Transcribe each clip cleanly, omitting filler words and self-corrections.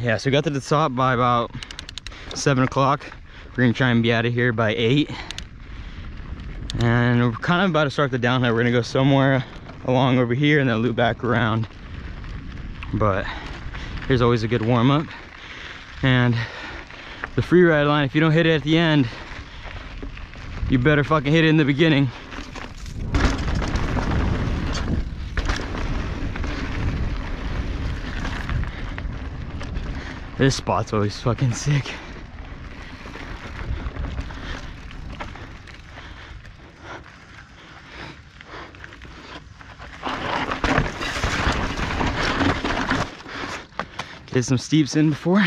yeah, so we got to the top by about 7 o'clock. We're gonna try and be out of here by 8. And we're kind of about to start the downhill. We're gonna go somewhere along over here and then loop back around. But here's always a good warm-up. And the free ride line, if you don't hit it at the end, you better fucking hit it in the beginning. This spot's always fucking sick. Get some steeps in before.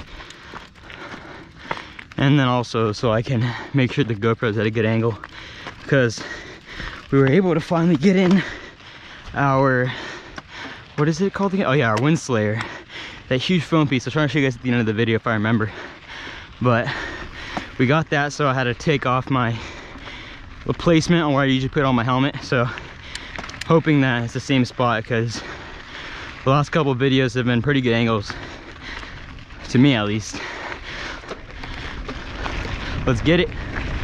And then also so I can make sure the GoPro's at a good angle, because we were able to finally get in our, what is it called again? Oh yeah, our wind slayer. That huge foam piece. I'll try to show you guys at the end of the video if I remember. But we got that, so I had to take off my replacement on where I usually put on my helmet. So hoping that it's the same spot, because the last couple of videos have been pretty good angles, to me at least. Let's get it.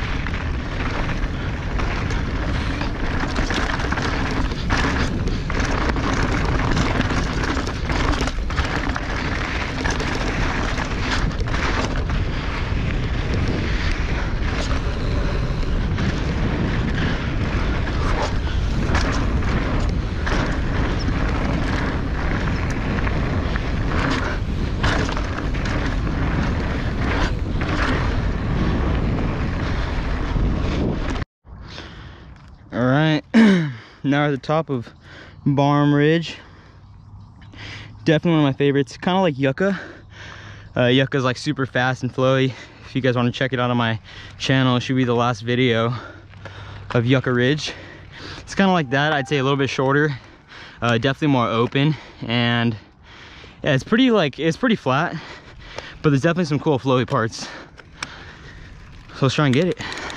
Now we're at the top of Barham Ridge. Definitely one of my favorites. Kind of like Yucca. Yucca's like super fast and flowy. If you guys want to check it out on my channel, it should be the last video of Yucca Ridge. It's kind of like that. I'd say a little bit shorter. Definitely more open, and yeah, it's pretty flat, but there's definitely some cool flowy parts. So let's try and get it.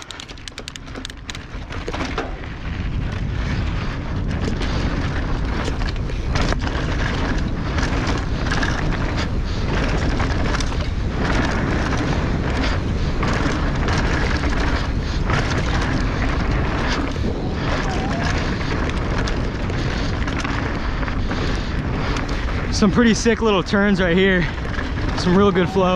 Some pretty sick little turns right here. Some real good flow.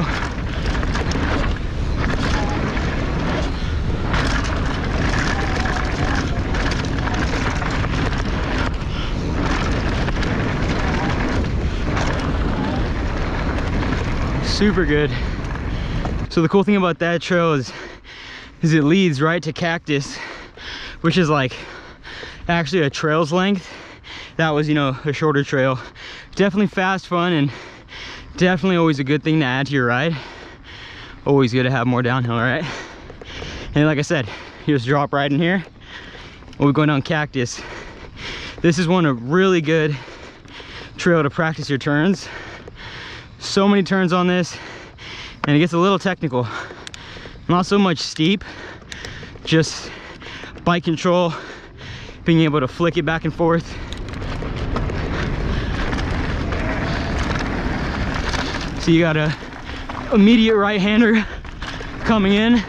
Super good. So the cool thing about that trail is it leads right to Cactus, which is like actually a trail's length. That was, you know, a shorter trail. Definitely fast, fun, and definitely always a good thing to add to your ride. Always good to have more downhill, right? And like I said, here's drop right in here. We're going down Cactus. This is one a really good trail to practice your turns. So many turns on this, and it gets a little technical. Not so much steep, just bike control, being able to flick it back and forth. So you got a immediate right-hander coming in.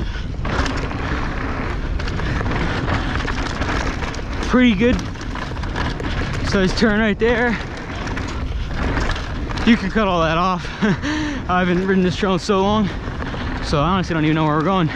Pretty good. So his turn right there. You can cut all that off. I haven't ridden this trail in so long, so I honestly don't even know where we're going.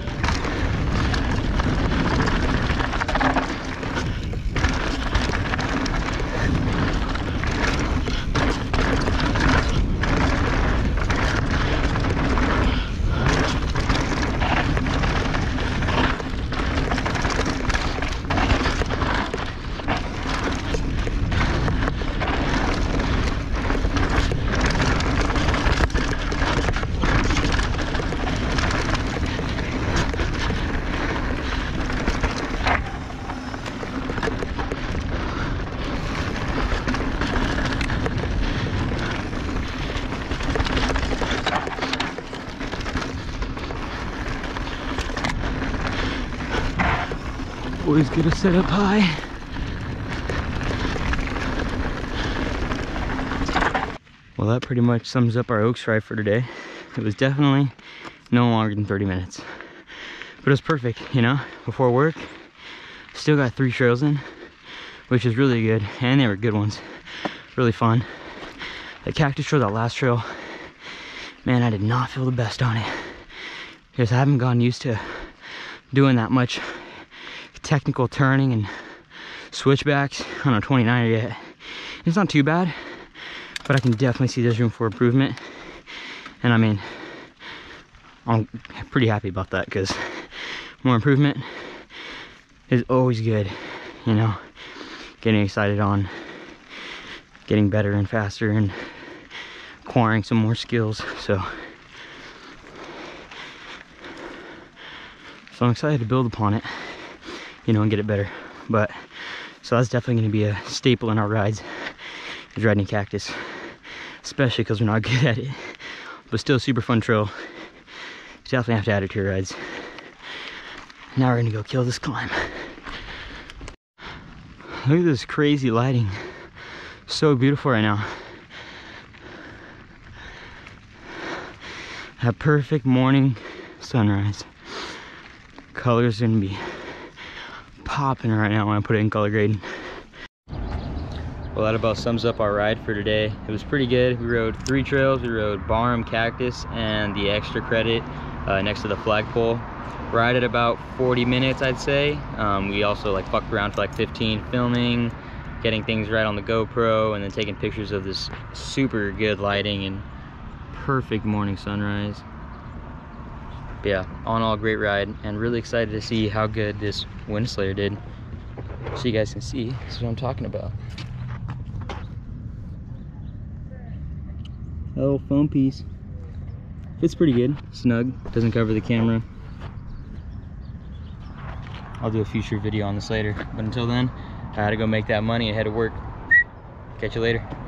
Always good to set up high. Well, that pretty much sums up our Oaks ride for today. It was definitely no longer than 30 minutes. But it was perfect, you know, before work. Still got 3 trails in, which is really good. And they were good ones. Really fun. The Cactus trail, that last trail, man, I did not feel the best on it. Because I haven't gotten used to doing that much technical turning and switchbacks on a 29er yet. It's not too bad, but I can definitely see there's room for improvement. And I mean, I'm pretty happy about that because more improvement is always good, you know. Getting excited on getting better and faster and acquiring some more skills. So I'm excited to build upon it, you know, and get it better. But so that's definitely going to be a staple in our rides, is riding Cactus, especially because we're not good at it. But still super fun trail. You definitely have to add it to your rides. Now we're gonna go kill this climb. Look at this crazy lighting. So beautiful right now. A perfect morning sunrise. Color's gonna be popping right now when I put it in color grading. Well, that about sums up our ride for today. It was pretty good. We rode 3 trails. We rode Barham, Cactus, and the extra credit next to the flagpole. Ride at about 40 minutes, I'd say. We also like fucked around for like 15, filming, getting things right on the GoPro, and then taking pictures of this super good lighting and perfect morning sunrise. But yeah, all in all, great ride, and really excited to see how good this wind slayer did. So you guys can see, this is what I'm talking about. That little foam piece. It's pretty good, snug, doesn't cover the camera. I'll do a future video on this later, but until then, I had to go make that money and head to work. Catch you later.